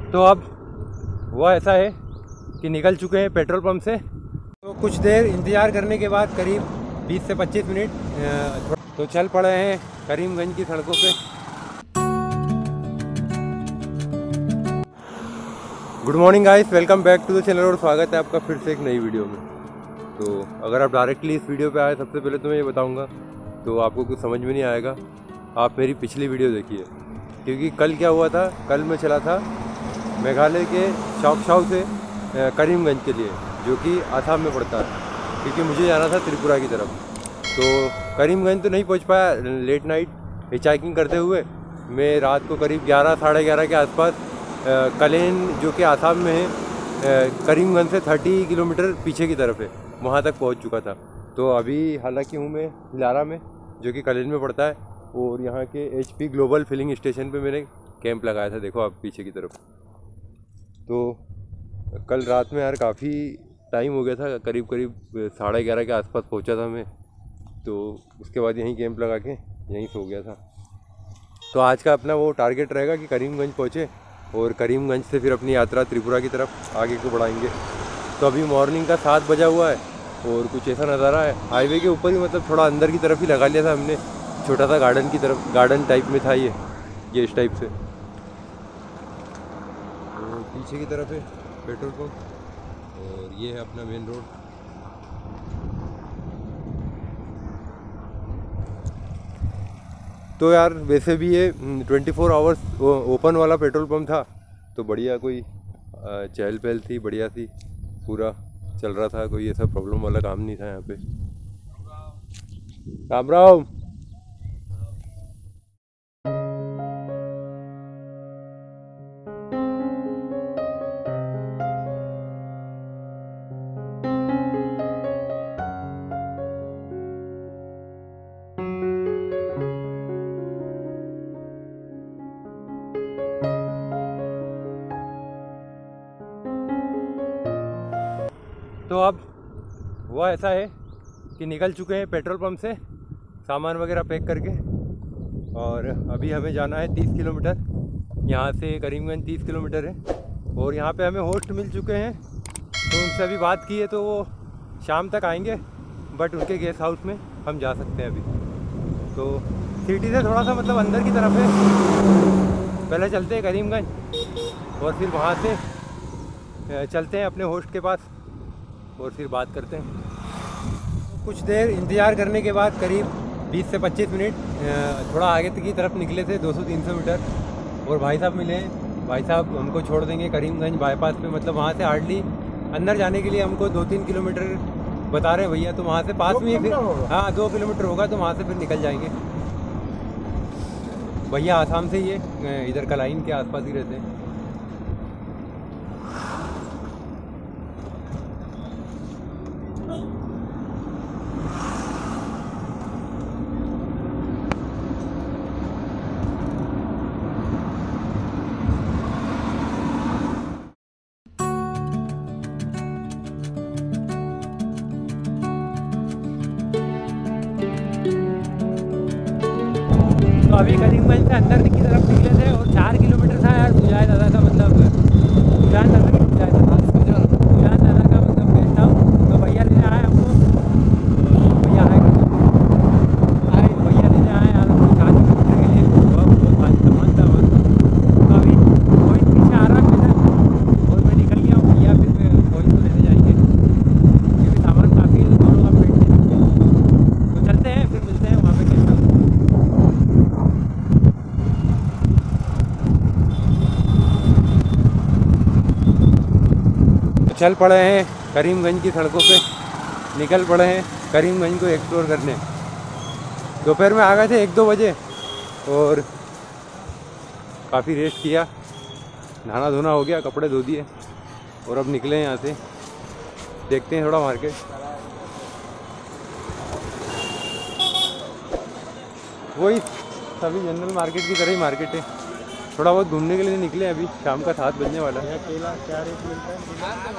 तो अब हुआ ऐसा है कि निकल चुके हैं पेट्रोल पंप से। तो कुछ देर इंतज़ार करने के बाद करीब 20 से 25 मिनट तो चल पड़े हैं करीमगंज की सड़कों पे। Good morning guys, welcome back to the channel और स्वागत है आपका फिर से एक नई वीडियो में। तो अगर आप डायरेक्टली इस वीडियो पे आए, सबसे पहले तो मैं ये बताऊंगा तो आपको कुछ समझ में नहीं आएगा, आप मेरी पिछली वीडियो देखिए। क्योंकि कल क्या हुआ था, कल मैं चला था मेघालय के चौकशाओ से करीमगंज के लिए, जो कि आसाम में पड़ता है, क्योंकि मुझे जाना था त्रिपुरा की तरफ। तो करीमगंज तो नहीं पहुंच पाया, लेट नाइट हिचाइकिंग करते हुए मैं रात को करीब 11 साढ़े 11 के आसपास कलेन, जो कि आसाम में है, करीमगंज से 30 किलोमीटर पीछे की तरफ है, वहाँ तक पहुँच चुका था। तो अभी हालांकि हूँ मैं हिलारा में, जो कि कलेन में पड़ता है, और यहाँ के HP ग्लोबल फिलिंग स्टेशन पे मैंने कैंप लगाया था, देखो आप पीछे की तरफ। तो कल रात में यार काफ़ी टाइम हो गया था, करीब साढ़े 11 के आसपास पहुंचा था मैं। तो उसके बाद यहीं कैंप लगा के यहीं सो गया था। तो आज का अपना वो टारगेट रहेगा कि करीमगंज पहुँचे और करीमगंज से फिर अपनी यात्रा त्रिपुरा की तरफ आगे को बढ़ाएंगे। तो अभी मॉर्निंग का 7 बजा हुआ है और कुछ ऐसा नज़ारा है। हाईवे के ऊपर ही, मतलब थोड़ा अंदर की तरफ ही लगा लिया था हमने, छोटा सा गार्डन की तरफ, गार्डन टाइप में था ये इस टाइप से। तो पीछे की तरफ है पेट्रोल पंप और ये है अपना मेन रोड। तो यार वैसे भी ये 24 आवर्स ओपन वाला पेट्रोल पंप था, तो बढ़िया, कोई चहल पहल थी, बढ़िया थी, पूरा चल रहा था, कोई ऐसा प्रॉब्लम वाला काम नहीं था यहाँ पे। राम राम। तो अब हुआ ऐसा है कि निकल चुके हैं पेट्रोल पंप से सामान वगैरह पैक करके, और अभी हमें जाना है 30 किलोमीटर। यहाँ से करीमगंज 30 किलोमीटर है, और यहाँ पे हमें होस्ट मिल चुके हैं। तो उनसे अभी बात की है, तो वो शाम तक आएंगे, बट उनके गेस्ट हाउस में हम जा सकते हैं अभी। तो सिटी से थोड़ा सा मतलब अंदर की तरफ है। पहले चलते हैं करीमगंज और फिर वहाँ से चलते हैं अपने होस्ट के पास और फिर बात करते हैं। कुछ देर इंतज़ार करने के बाद करीब 20 से 25 मिनट थोड़ा आगे की तरफ निकले थे, 200-300 मीटर, और भाई साहब मिले। भाई साहब हमको छोड़ देंगे करीमगंज बाईपास पे, मतलब वहाँ से हार्डली अंदर जाने के लिए हमको 2-3 किलोमीटर बता रहे भैया। तो वहाँ से पास में ही फिर, हाँ 2 किलोमीटर होगा, तो वहाँ से फिर निकल जाएंगे। भैया आसाम से ही है, इधर कलाइन के आसपास ही रहते हैं। तो अभी करीमगंज से अंदर की तरफ निकले थे और 4 किलोमीटर था यार। गुजाय दादा का मतलब, गुजान दादा का मतलब गेस्ट हाउस। तो भैया लेने आए हमको, भैया भैया लेने आए यार हमको 4 किलोमीटर के लिए। बहुत भारी सामान था वहाँ। तो अभी कोई पीछे आ रहा है और मैं निकल गया हूँ। भैया फिर कोई तो लेने जाएंगे, क्योंकि सामान काफ़ी है, दोनों का पेट दे चुके हैं। तो चलते हैं, फिर मिलते हैं वहाँ पे गेस्ट हाउस। चल पड़े हैं करीमगंज की सड़कों पे, निकल पड़े हैं करीमगंज को एक्सप्लोर करने। दोपहर में आ गए थे 1-2 बजे और काफ़ी रेस्ट किया, नहाना धोना हो गया, कपड़े धो दिए, और अब निकले हैं यहाँ से। देखते हैं थोड़ा मार्केट। वही सभी जनरल मार्केट की तरह ही मार्केट है, थोड़ा बहुत घूमने के लिए निकले। अभी शाम का 7 बजने वाला है। केला क्या रेट मिलता है?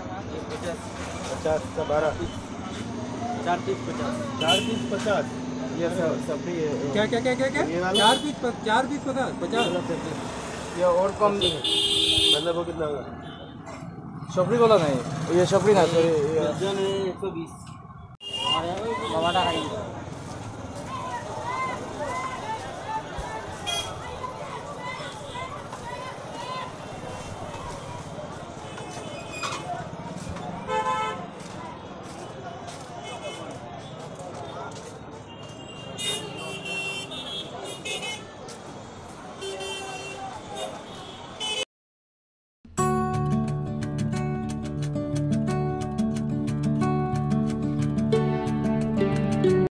50 का 12, 4 पीस 50, 4 पीस 50। ये सब्जी क्या क्या क्या क्या क्या ये वाला? 4 पीस 50। ये और कम मतलब वो कितना होगा? शबरी वाला नहीं, ये शबरी ना, सॉरी, ये 120 टमाटर खाएंगे।